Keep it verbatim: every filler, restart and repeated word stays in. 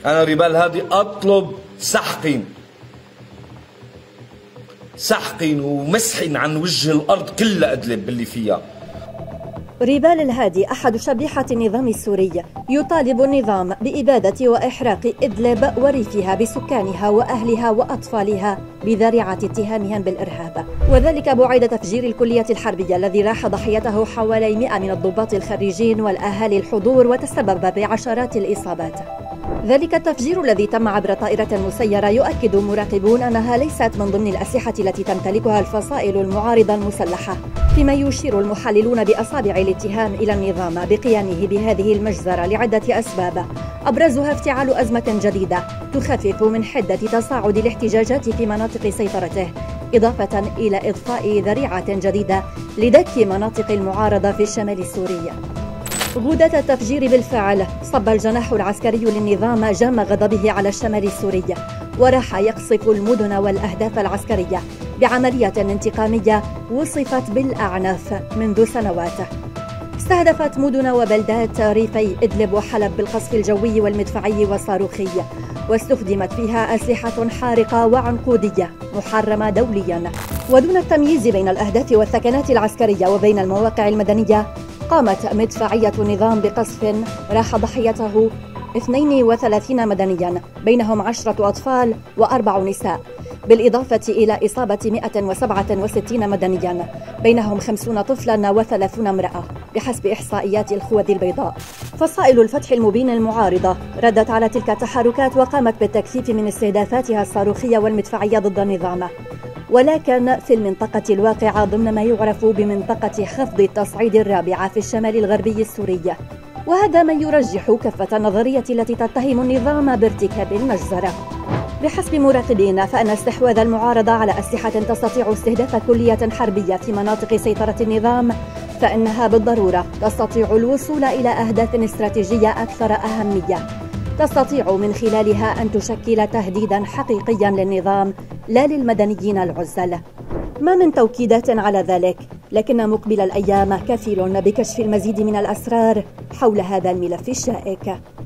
أنا ريبال هادي أطلب سحقين سحقين ومسحين عن وجه الأرض كلها أدلب باللي فيها. ريبال الهادي أحد شبيحة النظام السوري يطالب النظام بإبادة وإحراق إدلب وريفها بسكانها وأهلها وأطفالها بذريعة اتهامهم بالإرهاب، وذلك بعد تفجير الكلية الحربية الذي راح ضحيته حوالي مئة من الضباط الخريجين والأهالي الحضور وتسبب بعشرات الإصابات. ذلك التفجير الذي تم عبر طائرة مسيرة يؤكد مراقبون أنها ليست من ضمن الأسلحة التي تمتلكها الفصائل المعارضة المسلحة، فيما يشير المحللون بأصابع الاتهام إلى النظام بقيامه بهذه المجزرة لعدة أسباب، أبرزها افتعال أزمة جديدة تخفف من حدة تصاعد الاحتجاجات في مناطق سيطرته، إضافة إلى إضفاء ذريعة جديدة لدك مناطق المعارضة في الشمال السوري. غدة التفجير بالفعل صب الجناح العسكري للنظام جام غضبه على الشمال السوري، وراح يقصف المدن والأهداف العسكرية بعملية انتقامية وصفت بالأعنف منذ سنوات. استهدفت مدن وبلدات ريفي إدلب وحلب بالقصف الجوي والمدفعي والصاروخي، واستخدمت فيها أسلحة حارقة وعنقودية محرمة دوليا. ودون التمييز بين الأهداف والثكنات العسكرية وبين المواقع المدنية، قامت مدفعية النظام بقصف راح ضحيته اثنين وثلاثين مدنيا، بينهم عشرة أطفال وأربع نساء، بالإضافة إلى إصابة مئة وسبعة وستين مدنيا، بينهم خمسون طفلا وثلاثون امرأة بحسب إحصائيات الخوذ البيضاء. فصائل الفتح المبين المعارضة ردت على تلك التحركات وقامت بالتكثيف من استهدافاتها الصاروخية والمدفعية ضد النظام، ولكن في المنطقة الواقعة ضمن ما يعرف بمنطقة خفض التصعيد الرابعة في الشمال الغربي السوري، وهذا ما يرجح كفة النظرية التي تتهم النظام بارتكاب المجزرة. بحسب مراقبين فإن استحواذ المعارضة على أسلحة تستطيع استهداف كلية حربية في مناطق سيطرة النظام، فإنها بالضرورة تستطيع الوصول إلى أهداف استراتيجية أكثر أهمية، تستطيع من خلالها أن تشكل تهديدا حقيقيا للنظام لا للمدنيين العزل. ما من توكيدات على ذلك، لكن مقبل الأيام كفيل بكشف المزيد من الأسرار حول هذا الملف الشائك.